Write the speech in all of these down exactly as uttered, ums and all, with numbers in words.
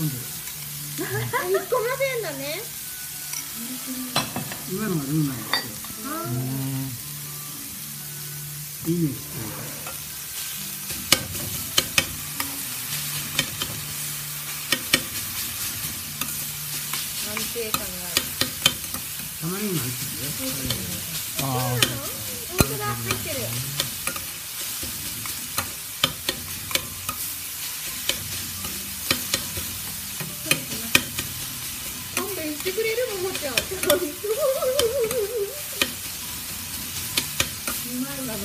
込んでる。 引っ込ませんだね。 今のがルーなんですよ。いいねして。 安定感がある。 玉ねぎも入ってるよ。 ああ、本当だ、入ってる。勘弁してくれるももちゃん。うまいなの。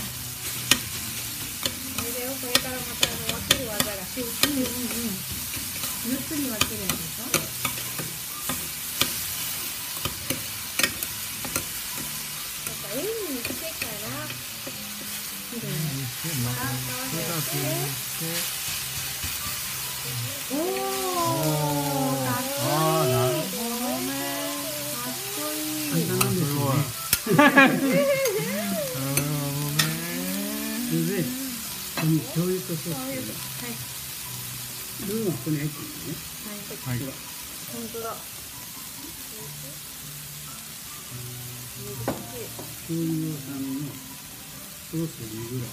あれだよ、これからまたあの分ける技がしよう。うんうんうん。四つに分けるんですか？円にしてからきれいにおお、かっこいい。なるほどね。かっこいい。 簡単なんですよね。それで、ここに醤油とソース。ルーがここに入ってるのね。はい。本当だ。 醤油さんのソースにぐらい。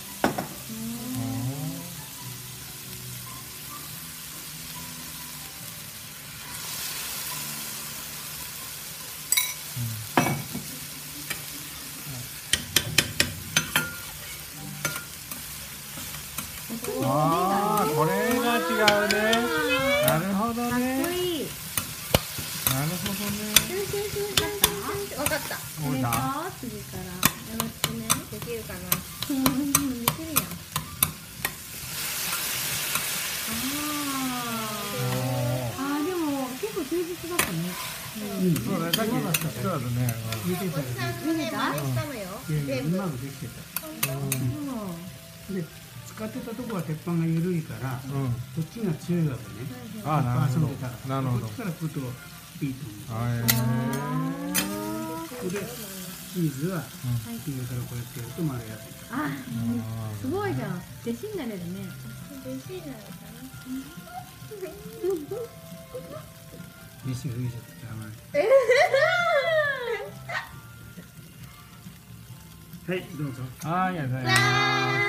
ああ、これが違うね。なるほどね。 かっこいい。 なるほどね。 わかった。 これだ。 次からよろしくね。できるかな。うん、できるやん。ああ、でも結構充実だったね。 うん、そうだね。さっきそうだね。 見てたよね。 見てた？したのよ。 いやいや、うまくできてた。で、使ってたとこは鉄板が緩いから、こっちが強いわけね。 ああ、なるほど。なるほど。 こっちから来るといいと思う。で、チーズは上からこうやってやるとまろやか。 あ、すごいじゃん。弟子になれるね。弟子になるかな。 飯増えちゃって甘い。はい、どうぞ。 はい、ありがとうございます。